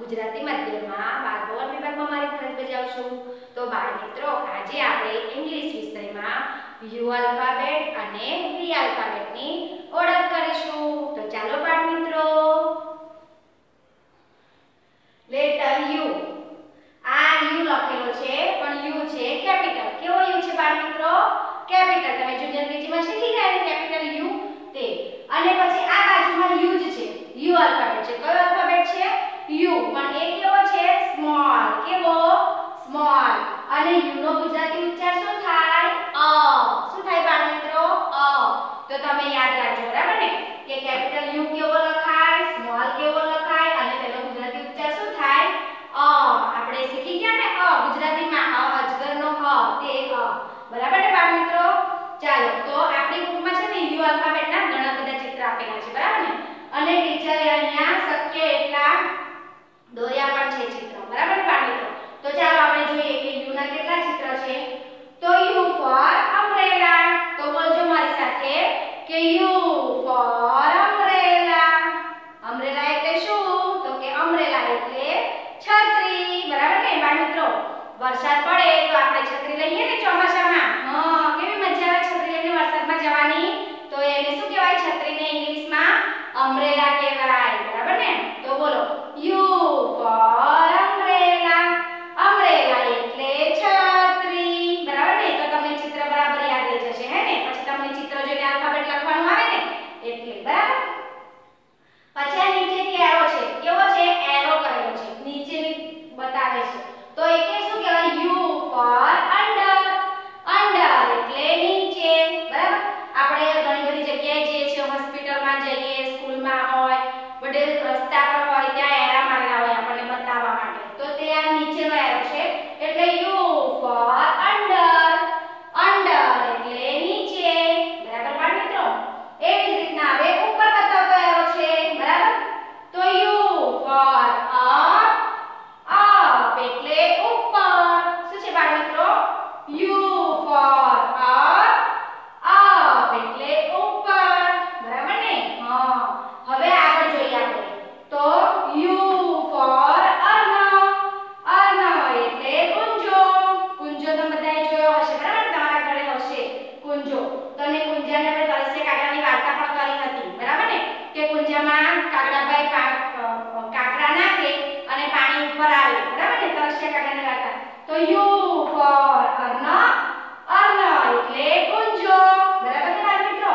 ગુજરાતી માધ્યમમાં બાળભવન વિભાગમાં મારી ફરજ બજાવું છું। તો બાળ મિત્રો, આજે આપણે ઇંગ્લિશ વિષયમાં યુ આલ્ફાબેટ અને વી આલ્ફાબેટની ઓળખ કરીશું। તો ચાલો બાળ મિત્રો, લેટર યુ। આ યુ લખેલો છે, પણ યુ છે કેપિટલ। કેવો યુ છે બાળ મિત્રો? કેપિટલ। તમે જુનિયર કેજીમાં શીખી ગયા ને કેપિટલ યુ તે। અને પછી આ બાજુમાં યુ જ છે, યુ આલ્ફાબેટ છે। કયો આલ્ફાબેટ છે? યુ, પણ એ કેવો છે? સ્મોલ। કેવો? સ્મોલ। અને યુ નો ગુજરાતી ઉચ્ચાર શું થાય? અ। શું થાય બાળ મિત્રો? અ। તો તમે યાદ રાખજો, બરાબર ને, કે કેપિટલ યુ કેવો લખાય, સ્મોલ કેવો લખાય અને તેનો ગુજરાતી ઉચ્ચાર શું થાય? અ। આપણે શીખી ગયા ને અ ગુજરાતીમાં, અજગરનો અ, તે અ। બરાબર ને બાળ મિત્રો? ચાલો, તો આપણી બુકમાં છે ને યુ આલ્ફાબેટના ઘણા બધા ચિત્ર આપેલા છે, બરાબર ને, અને ટીચરે અહીંયા શક્ય એટલા દોર્યા પણ છે ચિત્ર, બરાબર ને બાળ મિત્રો? તો ચાલો આપણે જોઈએ કે યુ ના કેટલા ચિત્ર છે। તો યુ ફોર અમ્બ્રેલા। તો બોલજો મારી સાથે કે યુ ફોર અમ્બ્રેલા। અમ્બ્રેલા એટલે શું? તો કે અમ્બ્રેલા એટલે છત્રી, બરાબર ને બાળ મિત્રો? વરસાદ પડે તો આપણે છત્રી લઈએ ને ચોમાસામાં, કેવી મજા આવે છત્રી લઈને વરસાદમાં જવાની। તો એને શું કહેવાય? છત્રીને ઇંગ્લિશમાં અમ્બ્રેલા કહેવાય, બરાબર ને? તો બોલો યુ ફોર અમ્બ્રેલા। અમ્બ્રેલા એટલે છત્રી, બરાબર ને? તો તમને ચિત્ર બરાબર યાદ રહી જશે, હે ને? પછી તમને ચિત્ર જોઈને આલ્ફાબેટ લખવાનું આવે ને એટલે, બરાબર? પછી આ નીચેથી એરો છે, કેવો છે? એરો કરેલો છે, નીચેની બતાવે છે। તો એ કે શું કહેવાય? You for under. અંડર એટલે નીચે, બરાબર? આપણે ઘણી બધી જગ્યાએ જઈએ છીએ, હોસ્પિટલમાં જઈએ, સ્કૂલમાં હોય, બધે રસ્તા પર હોય, ત્યાં એરા મારેલા હોય આપણને બતાવવા માટે। તો તે આ નીચેનો એરો છે, એટલે યુ ફોર અંડર। અંડર એટલે નીચે, બરાબર બાળ મિત્રો? એવી જ રીતના હવે ઉપર બતાવતો એરો છે, બરાબર? તો યુ ફોર અપ। અપ એટલે ઉપર। શું છે બાળ મિત્રો? You for up. અપ એટલે ઉપર, બરાબર ને? હવે આગળ જોઈએ આપણે। તો યુ ફોર અર્ન। અર્ન એટલે કુંજો। કુંજો તો બધાએ જોયો હશે, બરાબર? તમારા ઘરે હશે કુંજો। તો ને કુંજાને આપણે તરસ્ય કાગડાની વાર્તા પણ કરી હતી, બરાબર ને? કે કુંજામાં કાગડાભાઈ કાકડા નાખે અને પાણી ઉપર આવે, બરાબર ને? તરસ્ય કાગડાની વાર્તા। તો યુ ફોર અર્ન। અર્ન એટલે કુંજો, બરાબર ને બાળ મિત્રો?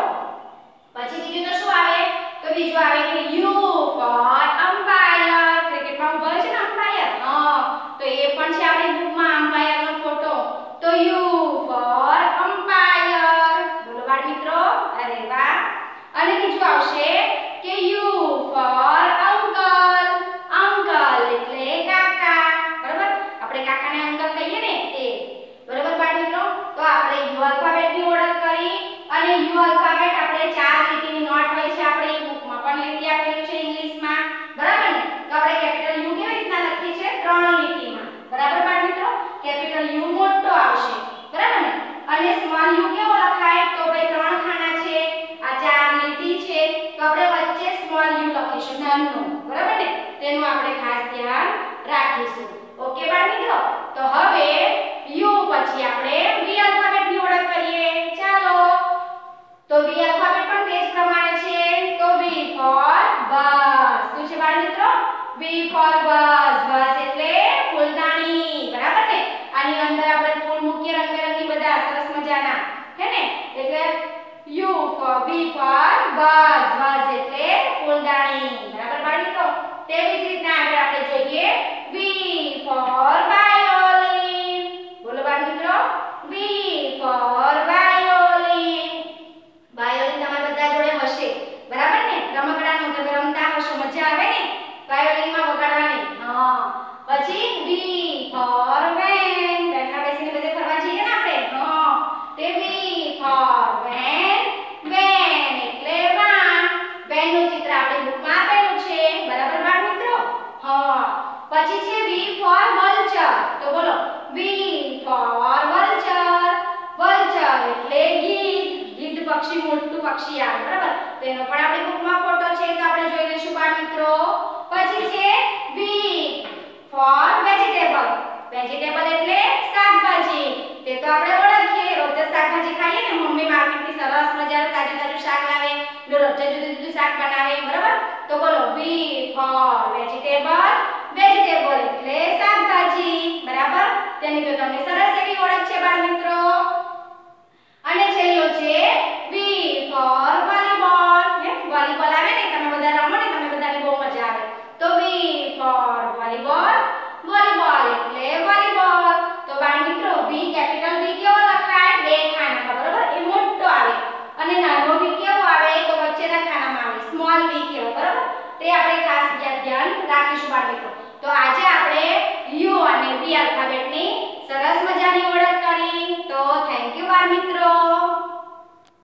પછી બીજું તો શું આવે? તો બીજું આવે કે યુ ફોર અમ્પાયર। ક્રિકેટમાં ઉભા હોય છે ને અમ્પાયર, તો એ પણ છે આપણી બુકમાં અમ્પાયરનો ફોટો। તો યુ ફોર અમ્પાયર। બોલો બાળ મિત્રો, અરે વાહ। અને બીજું આવશે કે યુ ફોર અંકલ। અંકલ એટલે કાકા, બરાબર? આપણે કાકાને અંકલ કહીએ ને તે, બરાબર બાળ મિત્રો? તો આપણે યુ આલ્ફાબેટની ઓળખ કરી, અને યુ આલ્ફાબેટ આપણે 4 લીટીની નોટ હોય છે આપણી બુકમાં પણ લીટી આપેલી છે ઇંગ્લિશમાં, બરાબર ને? તો આપણે કેપિટલ યુ કેવી રીતના લખીએ છીએ? 3 લીટીમાં, બરાબર બાળ મિત્રો? કેપિટલ યુ મોટો આવશે, બરાબર ને? અને સ્મોલ યુ કેવો લખાય? તો ભાઈ 3 ખાના છે, આ 4 લીટી છે, તો આપણે વચ્ચે સ્મોલ યુ લખીશું, નાનું, બરાબર ને? તેનું આપણે ખાસ ધ્યાન રાખીશું। ઓકે બાળ મિત્રો? તો હવે યુ પછી આપણે વી આલ્ફાબેટની ઓળખ કરીએ, ચાલો। તો વી આલ્ફાબેટ પણ તે જ પ્રમાણે છે। તો વી ફોર બસ। શું છે બાળ મિત્રો? વી ફોર બસ। બસ એટલે ફૂલદાણી, બરાબર ને? આની અંદર આપણે ફૂલ મૂકીએ રંગબેરંગી બધા સરસ મજાના, હે ને? એટલે U for V for vase. Vase એટલે ફૂલદાણી, બરાબર બાળ મિત્રો? તેવી જ રીતના આગળ આપણે જોઈએ વી ફોર વાયોલિન। બોલો બાળ મિત્રો, વી ફોર વાયોલિન। વાયોલિન તમારા બધા જોડે હશે, બરાબર ને? રમકડાનું તમે રમતા હશો, મજા આવે ને વાયોલિનમાં વગાડવાની। પછી વી ફોર વેન। વેનમાં બેસીને બધે ફરવા જઈએ ને આપણે, તે વી ફોર વેન। વેન એટલે વાન। વેનનું ચિત્ર આપણી બુકમાં આપેલું છે, બરાબર બાળ મિત્રો? પછી છે વી ફોર વલ્ચર। તો બોલો વી ફોર વલ્ચર। વલ્ચર એટલે ગીધ। ગીધ પક્ષી મોટું પક્ષી આવે, બરાબર? તેનો પણ આપણી બુકમાં ફોટો છે, તો આપણે જોઈ લઈશું બાળ મિત્રો। પછી છે વી વેજીટેબલ એટલે શાકભાજી. તે તો આપણે ઓળખીએ, રોજ શાકભાજી ખાઈએ ને, મમ્મી માર્કેટથી સરસ મજાનું તાજું તાજું શાક લાવે, રોજ જુદું જુદું શાક બનાવે, બરાબર? તો બોલો V for vegetable, વેજીટેબલ એટલે શાકભાજી, બરાબર? તેની તો તમને સરસ એવી ઓળખ છે બાળ મિત્રો. અને છેલ્લો છે V for volleyball. વોલીબોલ આવે ને, તમે બધા રમો ને, તમે બધાને બહુ મજા આવે. તો V for volleyball, વોલીબોલ એટલે વોલીબોલ. તો બાળ મિત્રો V કેપિટલ V કેવો લખાય? બે ખાનામાં, બરાબર? એ મોટો આવે. અને નાનો V કેવો આવે? તો વચ્ચેના ખાનામાં આવે, સ્મોલ V કેવો, બરાબર? તે આપણે ખાસ ધ્યાન રાખીશું બાળ મિત્રો. તો આજે આપણે U અને V આલ્ફાબેટ